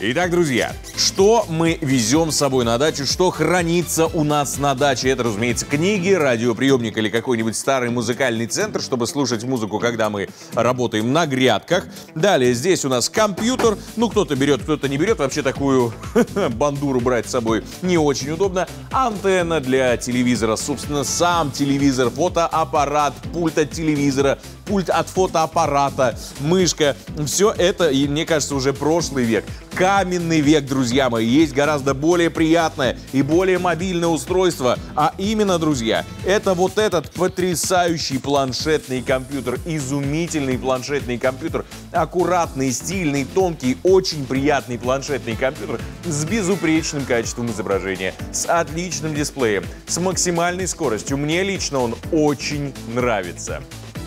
Итак, друзья, что мы везем с собой на дачу, что хранится у нас на даче? Это, разумеется, книги, радиоприемник или какой-нибудь старый музыкальный центр, чтобы слушать музыку, когда мы работаем на грядках. Далее здесь у нас компьютер. Ну, кто-то берет, кто-то не берет. Вообще такую бандуру брать с собой не очень удобно. Антенна для телевизора, собственно, сам телевизор, фотоаппарат, пульт от телевизора, пульт от фотоаппарата, мышка. Все это, и мне кажется, уже прошлый век. Каменный век, друзья мои. Есть гораздо более приятное и более мобильное устройство. А именно, друзья, это вот этот потрясающий планшетный компьютер. Изумительный планшетный компьютер. Аккуратный, стильный, тонкий, очень приятный планшетный компьютер с безупречным качеством изображения, с отличным дисплеем, с максимальной скоростью. Мне лично он очень нравится.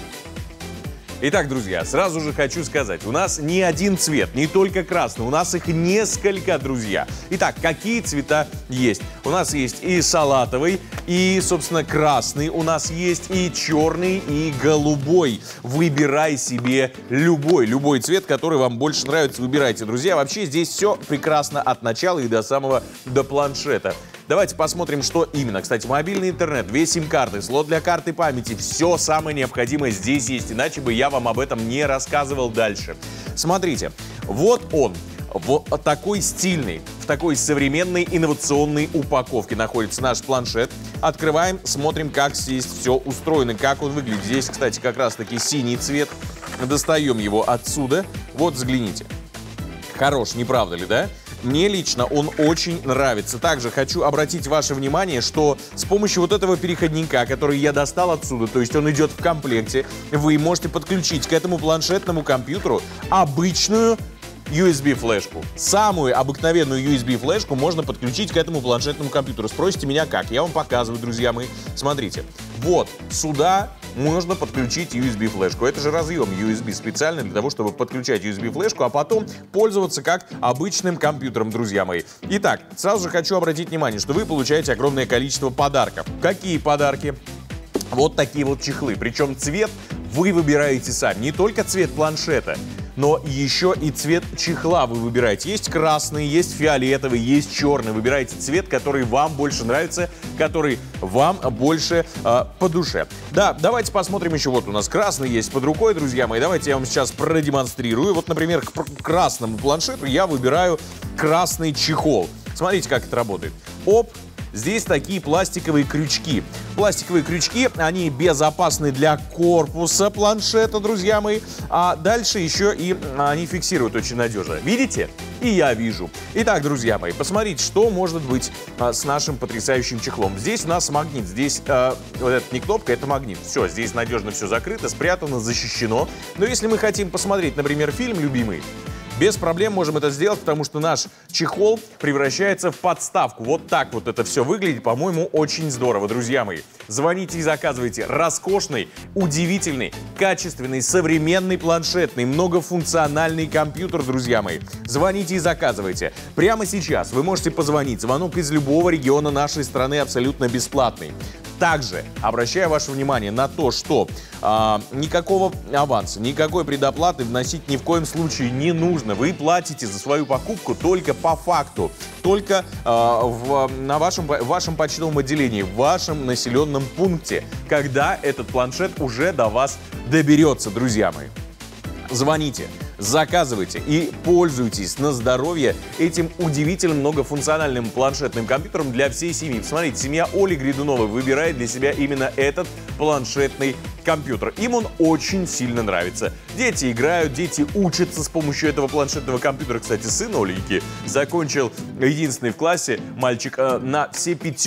Итак, друзья, сразу же хочу сказать, у нас не один цвет, не только красный, у нас их несколько, друзья. Итак, какие цвета есть? У нас есть и салатовый, и, собственно, красный, у нас есть и черный, и голубой. Выбирай себе любой цвет, который вам больше нравится, выбирайте, друзья. Вообще здесь все прекрасно от начала и до планшета. Давайте посмотрим, что именно. Кстати, мобильный интернет, 2 сим-карты, слот для карты памяти. Все самое необходимое здесь есть, иначе бы я вам об этом не рассказывал дальше. Смотрите, вот он. Вот такой стильный, в такой современной инновационной упаковке находится наш планшет. Открываем, смотрим, как здесь все устроено, как он выглядит. Здесь, кстати, как раз-таки синий цвет. Достаем его отсюда. Вот, взгляните. Хорош, не правда ли, да? Мне лично он очень нравится. Также хочу обратить ваше внимание, что с помощью вот этого переходника, который я достал отсюда, то есть он идет в комплекте, вы можете подключить к этому планшетному компьютеру обычную USB-флешку. Самую обыкновенную USB-флешку можно подключить к этому планшетному компьютеру. Спросите меня как? Я вам показываю, друзья мои. Смотрите. Вот сюда можно подключить USB-флешку. Это же разъем USB специально для того, чтобы подключать USB-флешку, а потом пользоваться как обычным компьютером, друзья мои. Итак, сразу же хочу обратить внимание, что вы получаете огромное количество подарков. Какие подарки? Вот такие вот чехлы. Причем цвет вы выбираете сами. Не только цвет планшета, но еще и цвет чехла вы выбираете. Есть красный, есть фиолетовый, есть черный. Выбирайте цвет, который вам больше нравится, который вам больше по душе. Да, давайте посмотрим еще. Вот у нас красный есть под рукой, друзья мои. Давайте я вам сейчас продемонстрирую. Вот, например, к красному планшету я выбираю красный чехол. Смотрите, как это работает. Оп! Здесь такие пластиковые крючки. Пластиковые крючки, они безопасны для корпуса планшета, друзья мои. А дальше еще и они фиксируют очень надежно. Видите? И я вижу. Итак, друзья мои, посмотрите, что может быть с нашим потрясающим чехлом. Здесь у нас магнит. Здесь вот это не кнопка, это магнит. Все, здесь надежно все закрыто, спрятано, защищено. Но если мы хотим посмотреть, например, фильм любимый, без проблем можем это сделать, потому что наш чехол превращается в подставку. Вот так вот это все выглядит, по-моему, очень здорово, друзья мои. Звоните и заказывайте роскошный, удивительный, качественный, современный планшетный, многофункциональный компьютер, друзья мои. Звоните и заказывайте. Прямо сейчас вы можете позвонить. Звонок из любого региона нашей страны абсолютно бесплатный. Также обращаю ваше внимание на то, что никакого аванса, никакой предоплаты вносить ни в коем случае не нужно. Вы платите за свою покупку только по факту, только в вашем почтовом отделении, в вашем населенном пункте, когда этот планшет уже до вас доберется, друзья мои. Звоните, заказывайте и пользуйтесь на здоровье этим удивительным многофункциональным планшетным компьютером для всей семьи. Посмотрите, семья Оли Гридуновой выбирает для себя именно этот планшетный компьютер. Им он очень сильно нравится. Дети играют, дети учатся с помощью этого планшетного компьютера. Кстати, сын Оленьки закончил единственный в классе мальчик на все 5.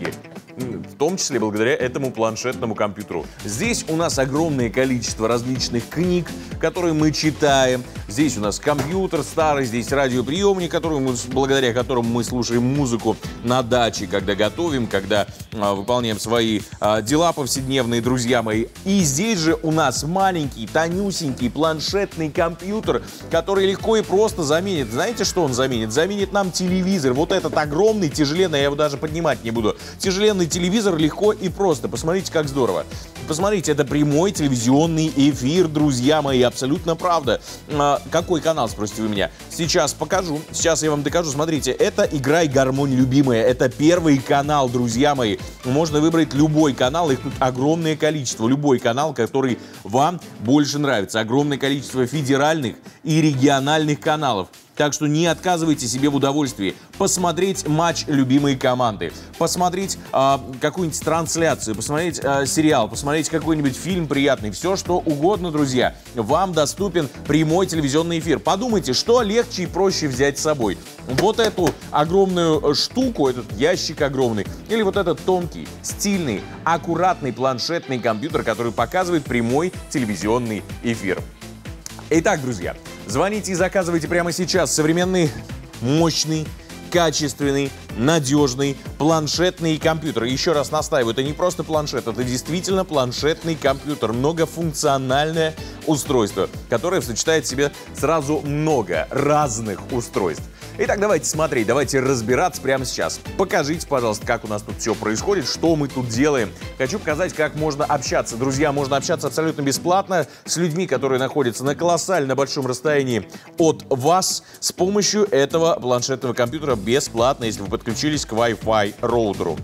В том числе благодаря этому планшетному компьютеру. Здесь у нас огромное количество различных книг, которые мы читаем. Здесь у нас компьютер старый, здесь радиоприемник, благодаря которому мы слушаем музыку на даче, когда готовим, когда выполняем свои дела повседневные, друзья мои. И здесь же у нас маленький, тонюсенький планшетный компьютер, который легко и просто заменит. Знаете, что он заменит? Заменит нам телевизор. Вот этот огромный, тяжеленный, я его даже поднимать не буду. Тяжеленный телевизор легко и просто. Посмотрите, как здорово. Посмотрите, это прямой телевизионный эфир, друзья мои, абсолютно правда. Какой канал, спросите вы меня? Сейчас покажу, сейчас я вам докажу. Смотрите, это «Играй, гармонь, любимая». Это первый канал, друзья мои. Можно выбрать любой канал, их тут огромное количество. Любой канал, который вам больше нравится. Огромное количество федеральных и региональных каналов. Так что не отказывайте себе в удовольствии посмотреть матч любимой команды, посмотреть какую-нибудь трансляцию, посмотреть сериал, посмотреть какой-нибудь фильм приятный, все что угодно, друзья. Вам доступен прямой телевизионный эфир. Подумайте, что легче и проще взять с собой. Вот эту огромную штуку, этот ящик огромный, или вот этот тонкий, стильный, аккуратный планшетный компьютер, который показывает прямой телевизионный эфир. Итак, друзья, звоните и заказывайте прямо сейчас современный, мощный, качественный, надежный планшетный компьютер. Еще раз настаиваю, это не просто планшет, это действительно планшетный компьютер, многофункциональное устройство, которое сочетает в себе сразу много разных устройств. Итак, давайте смотреть, давайте разбираться прямо сейчас. Покажите, пожалуйста, как у нас тут все происходит, что мы тут делаем. Хочу показать, как можно общаться. Друзья, можно общаться абсолютно бесплатно с людьми, которые находятся на колоссально большом расстоянии от вас с помощью этого планшетного компьютера бесплатно, если вы подключились к Wi-Fi роутеру.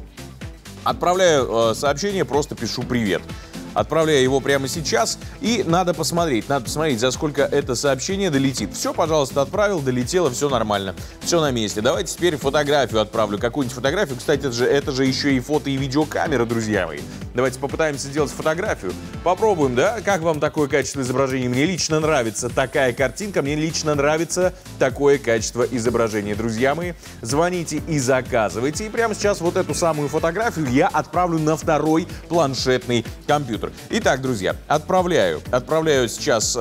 Отправляю сообщение, просто пишу «Привет». Отправляю его прямо сейчас, и надо посмотреть, за сколько это сообщение долетит. Все, пожалуйста, отправил, долетело, все нормально, все на месте. Давайте теперь фотографию отправлю, какую-нибудь фотографию. Кстати, это же еще и фото- и видеокамера, друзья мои. Давайте попытаемся сделать фотографию. Попробуем, да? Как вам такое качество изображения? Мне лично нравится такая картинка, мне лично нравится такое качество изображения, друзья мои. Звоните и заказывайте. И прямо сейчас вот эту самую фотографию я отправлю на второй планшетный компьютер. Итак, друзья, отправляю сейчас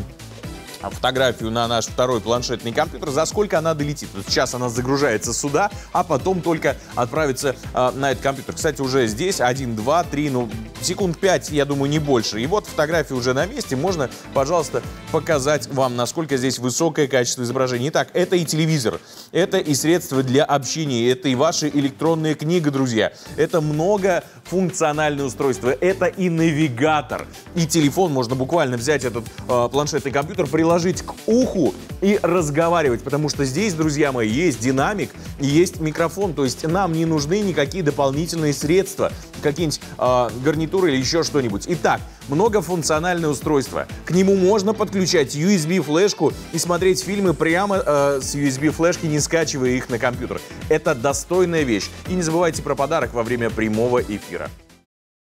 фотографию на наш второй планшетный компьютер. За сколько она долетит? Вот сейчас она загружается сюда, а потом только отправится на этот компьютер. Кстати, уже здесь 1, 2, 3, секунд 5, я думаю, не больше. И вот фотография уже на месте. Можно, пожалуйста, показать вам, насколько здесь высокое качество изображения. Итак, это и телевизор, это и средства для общения, это и ваша электронная книга, друзья. Это многофункциональное устройство, это и навигатор. И телефон, можно буквально взять этот планшетный компьютер, приложить к уху и разговаривать, потому что здесь, друзья мои, есть динамик и есть микрофон, то есть нам не нужны никакие дополнительные средства, какие-нибудь гарнитуры или еще что-нибудь. Итак, многофункциональное устройство. К нему можно подключать USB-флешку и смотреть фильмы прямо с USB-флешки, не скачивая их на компьютер. Это достойная вещь. И не забывайте про подарок во время прямого эфира.